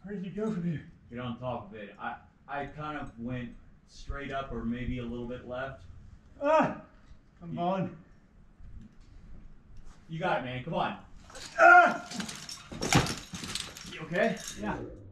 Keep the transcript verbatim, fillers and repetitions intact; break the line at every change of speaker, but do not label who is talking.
Where did you go from here?
Get on top of it. I, I kind of went straight up or maybe a little bit left.
Ah! I'm falling.
You got it, man. Come on.
Ah!
You okay?
Yeah.